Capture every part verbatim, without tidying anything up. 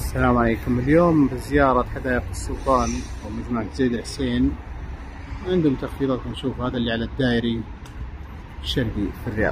السلام عليكم. اليوم بزيارة حدائق السلطان ومجموعة زيد الحسين، عندهم تخفيضات. نشوف هذا اللي على الدائري الشرقي في الرياض.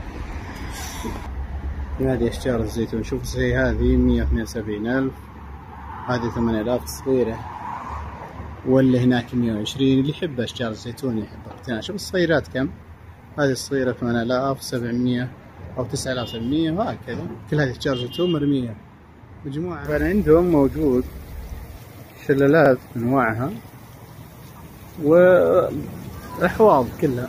هذه أشجار الزيتون، شوف زي هذه مية واثنين وسبعين ألف، هذه ثمانية آلاف صغيرة، واللي هناك مية وعشرين. اللي يحب أشجار الزيتون يحب. شوف الصغيرات كم، هذه الصغيرة ثمانية آلاف سبعمية أو تسعة آلاف سبعمية، وهكذا. كل هذه أشجار زيتون مرمية مجموعة. فعندهم موجود شلالات أنواعها وأحواض كلها.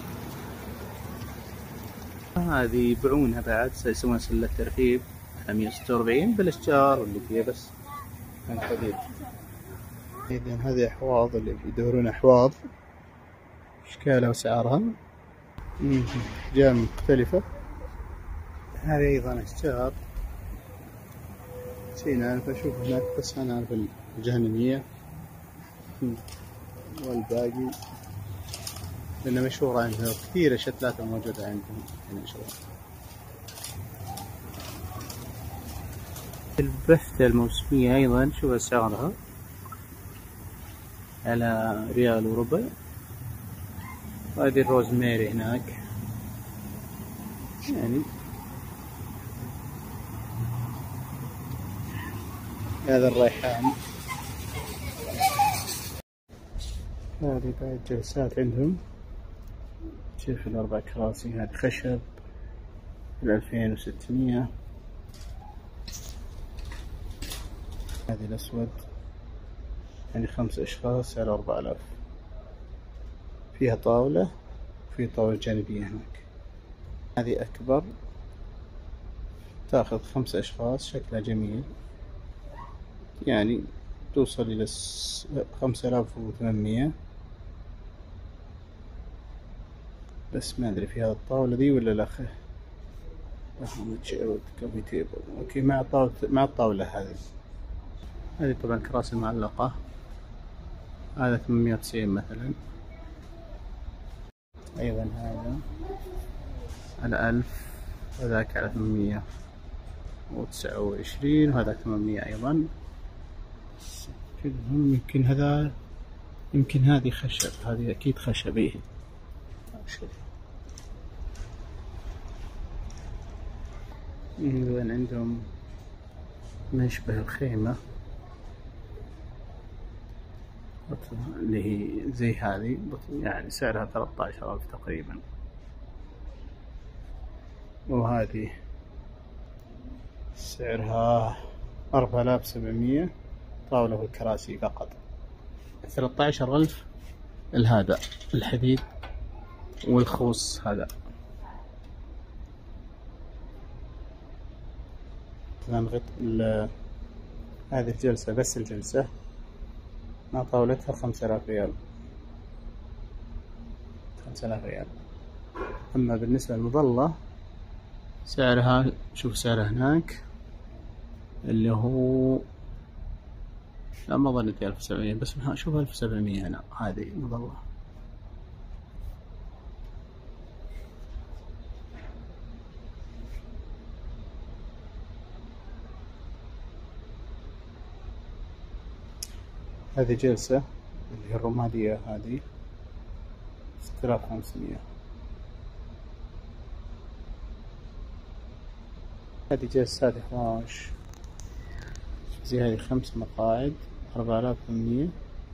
هذه يبيعونها بعد، سيسوون سلة ترحيب على مية وستة وأربعين بالأشجار واللي فيها بس عن حديد. إذن هذه أحواض، اللي يدورون أحواض أشكالها وسعرها، أحجام مختلفة. هذه أيضا أشجار عشرين ألف. أشوف هناك بس أنا أعرف الجهنمية والباقي لأنها مشهورة عندها، كثير شتلات موجودة عندهم هنا إن شاء الله. البفتة الموسمية أيضا شوف أسعارها على ريال وربع. وهذه الروزميري هناك يعني. هذا الريحان. هذه بعد جلسات عندهم، شوف الأربع كراسي. هذه خشب الألفين وستمية. هذه الأسود يعني خمس أشخاص على أربع آلاف. فيها طاولة وفي طاولة جانبية هناك. هذه أكبر، تأخذ خمس أشخاص، شكلها جميل يعني، توصل إلى خمسة آلاف وثمانمية. بس ما أدري في هذا الطاولة ذي ولا لا. كوفي تيبل أوكي مع الطاولة، مع الطاولة هذه. هذه طبعا كراسي معلقة، هذا ثمانمية وتسعين مثلا. أيضا هذا على ألف، وذاك على ثمانمية وتسعة وعشرين، وهذا ثمانمية أيضا. كلهم يمكن هذا، يمكن هذه خشب، هذه أكيد خشبية. إذن عندهم ما يشبه الخيمة اللي هي زي هذه، يعني سعرها ثلاثة عشر ألف تقريبا. وهذه سعرها أربعة آلاف وسبعمية، طاولة والكراسي فقط. ثلاثة عشر ألف الهذا الحديد والخوص هذا. نغط هذه الجلسة، بس الجلسة مع طاولتها خمسة آلاف ريال، خمسة آلاف ريال. أما بالنسبة للمظلة سعرها، شوف سعرها هناك اللي هو، لا ما ظنيت ألف وسبعمية، بس شوف ألف وسبعمية هنا. هذه مظلة. هذه جلسة اللي هي الرمادية، هذه ستة آلاف وخمسمية. هذه جلسات إحراج زي هذه خمس مقاعد أربعة آلاف وثمانمية.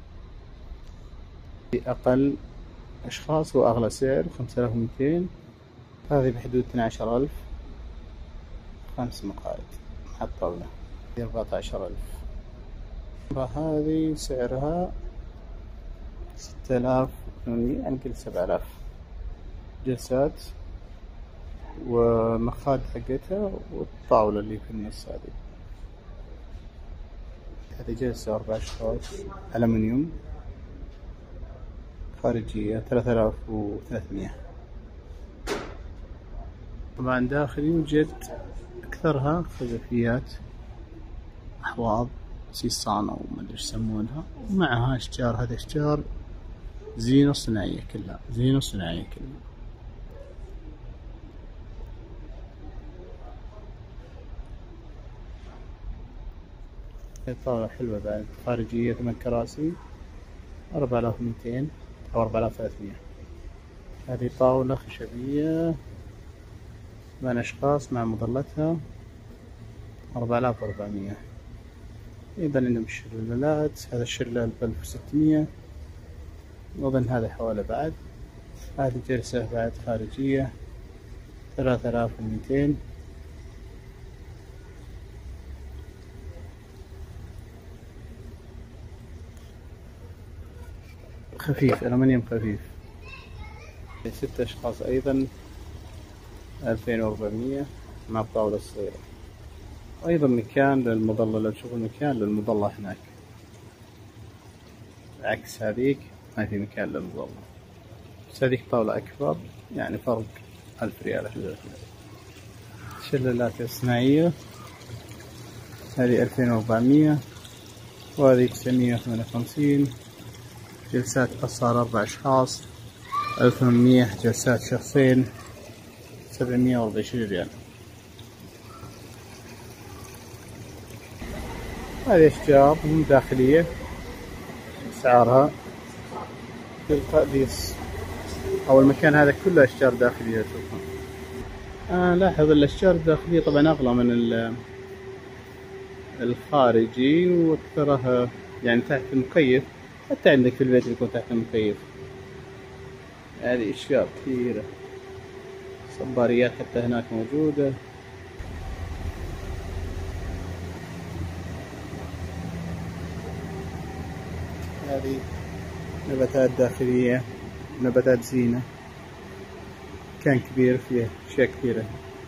أقل أشخاص وأغلى سعر خمسة آلاف ومئتين. هذه بحدود اثنا عشر ألف، خمس مقاعد مع الطاولة أربعة عشر ألف. هذه سعرها ستة آلاف وثمانمية، يعني كل سبعة آلاف. جلسات ومخاد حقتها والطاولة اللي في النص هذه. هذه جلسة أربع أشخاص ألمنيوم خارجية ثلاثة آلاف وثلاثمية. طبعا داخل يوجد أكثرها خزفيات، أحواض سيصانة وما أدري إيش يسمونها، ومعها أشجار. هذه أشجار زينة صناعية كلها، زينة صناعية كلها. طاولة حلوة بعد خارجية، ثمان كراسي، أربعة آلاف ومئتين أو أربعة آلاف وثلاثمية. هذه طاولة خشبية ثمان أشخاص مع مظلتها، أربعة آلاف وأربعمية. أيضا عندهم الشلالات، هذا الشلال بألف وستمية، وأظن هذا حوالي بعد. هذه جلسة بعد خارجية ثلاثة آلاف ومئتين. خفيف، ألمنيوم خفيف، ستة أشخاص أيضا ألفين وأربعمية مع الطاولة الصغيرة. أيضا مكان للمظلة، لو تشوفوا المكان للمظلة هناك، عكس هذيك ما في مكان للمظلة، بس هذيك طاولة أكبر، يعني فرق ألف ريال. شلالات إصناعية، هذه ألفين وأربعمية، وهذه تسعمية وثمانية وخمسين. جلسات قصار أربع أشخاص ألف وثمانمية، جلسات شخصين سبعمية وأربعة وعشرين ريال. هذه أشجار داخلية، أسعارها في القاديس أو المكان هذا كله أشجار داخلية. تشوفون آه لاحظ الأشجار الداخلية طبعا أغلى من الخارجي، وأكثرها يعني تحت المكيف، حتى عندك في البيت يكون تحت المكيف. هذه أشياء كثيرة، صباريات حتى هناك موجودة. هذه نباتات داخلية، نباتات زينة، كان كبير فيه أشياء كثيرة.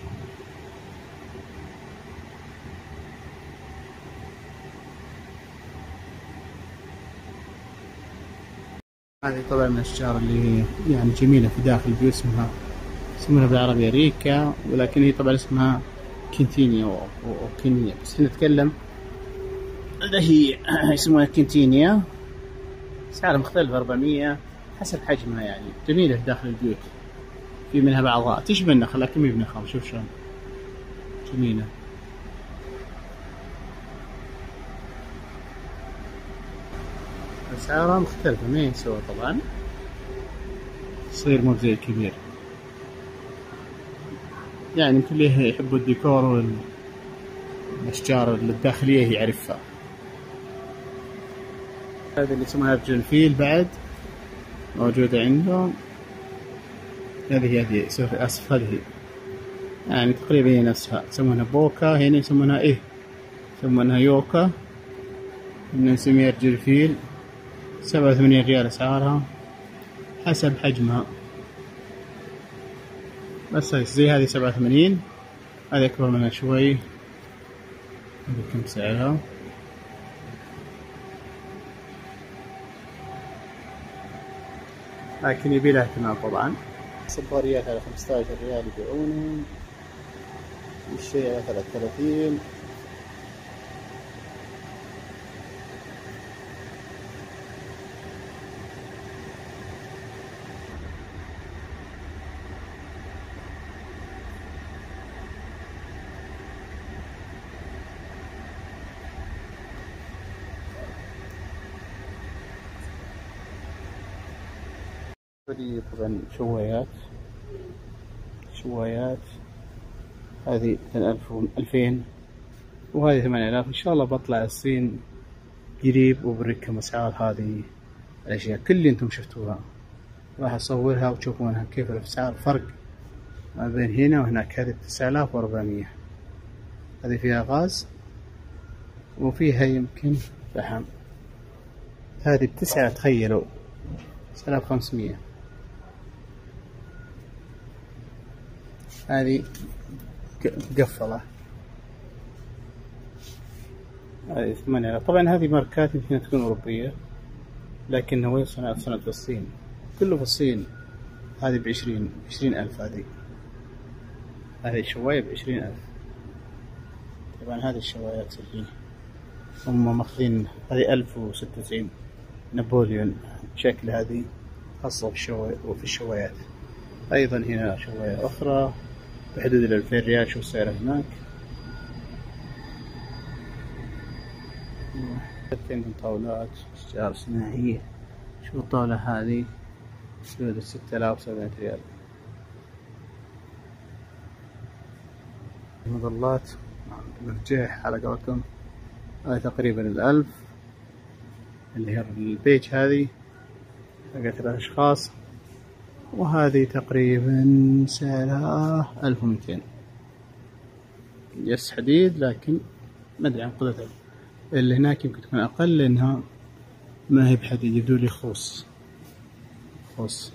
هذه طبعا من الأشجار اللي يعني جميلة في داخل البيوت، اسمها يسمونها بالعربية ريكا، ولكن هي طبعا اسمها كينتينيا أو كينيا، بس احنا نتكلم اللي هي يسمونها كينتينيا. سعرها مختلف، أربعمية حسب حجمها، يعني جميلة في داخل البيوت. في منها بعضها تشبه النخل لكن مي بنخل، شوف شلون جميلة. أسعارها مختلفة، ما هي سوا طبعا، تصير مو زي الكبير، يعني يمكن اللي يحبوا الديكور والأشجار الداخلية يعرفها. هذا اللي يسمونها رجل فيل بعد موجودة عندهم. هذه هذه سوري آسف، هذه يعني تقريبا هي نفسها، يسمونها بوكا، هنا يسمونها إيه يسمونها يوكا، هنا نسميها رجل فيل. سبعة وثمانين ريال أسعارها حسب حجمها، بس زي هذه سبعة وثمانين، هذه أكبر منها شوي. هذه كم سعرها؟ لكن يبي لها اهتمام طبعا. صباريات على خمسة عشر ريال يبيعونهم، الشيء على ثلاثة وثلاثين. هذه طبعا شوايات، شوايات هذه من ألف ألفين، وهذه ثمانية آلاف. إن شاء الله بطلع الصين قريب وبوريكم أسعار هذه الأشياء كل اللي أنتم شفتوها، راح أصورها وتشوفونها كيف الأسعار فرق ما بين هنا وهناك. هذه تسعة آلاف وأربعمية، هذه فيها غاز وفيها يمكن فحم. هذه بتسعة، تخيلوا تسعة آلاف وخمسمية. هذه مقفلة، هذه ثمانية آلاف. طبعا هذه ماركات يمكن تكون أوروبية، لكن هو صنعت صنعت في الصين، كله في الصين. هذه بعشرين عشرين ألف. هذه هذه الشواية بعشرين ألف. طبعا هذه الشوايات اللي هم ماخذين، هذه ألف وستة وتسعين نابليون شكل، هذه خاصة في الشوايات وفي الشوايات. أيضا هنا شواية أخرى بحدود الألفين ريال، شوف سعرها هناك. عندهم طاولات أشجار صناعية. شوف الطاولة هذه بحدود ستة آلاف وسبعمية ريال. المظلات مرجيح على قولتهم هذه تقريبا الألف، اللي هي البيج هذه حقت الأشخاص، وهذه تقريبا سعرها ألف ومئتين. يس حديد، لكن ما أدري عن قدرتها. اللي هناك يمكن تكون أقل لأنها ما هي بحديد، يبدو لي خوص خوص.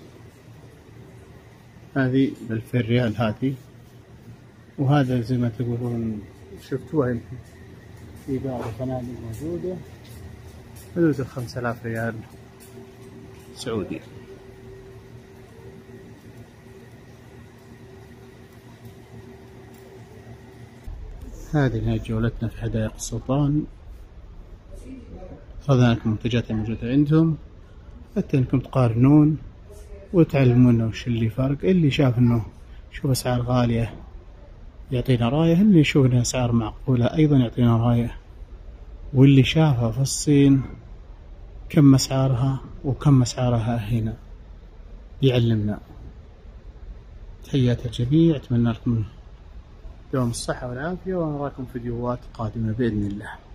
هذه بالفين ريال هذه. وهذا زي ما تقولون شفتوها يمكن في بعض الفنادق موجودة حدود الخمسة آلاف ريال سعودي. هذه نهاية جولتنا في حدائق السلطان. أخذنا لكم المنتجات الموجودة عندهم حتى انكم تقارنون وتعلمون وش اللي فرق. اللي شاف انه شوف اسعار غالية يعطينا راية، اللي يشوف انها اسعار معقولة ايضا يعطينا راية، واللي شافها في الصين كم اسعارها وكم اسعارها هنا يعلمنا. تحيات الجميع، اتمنى لكم دوام الصحة والعافية، ونراكم فيديوهات قادمة بإذن الله.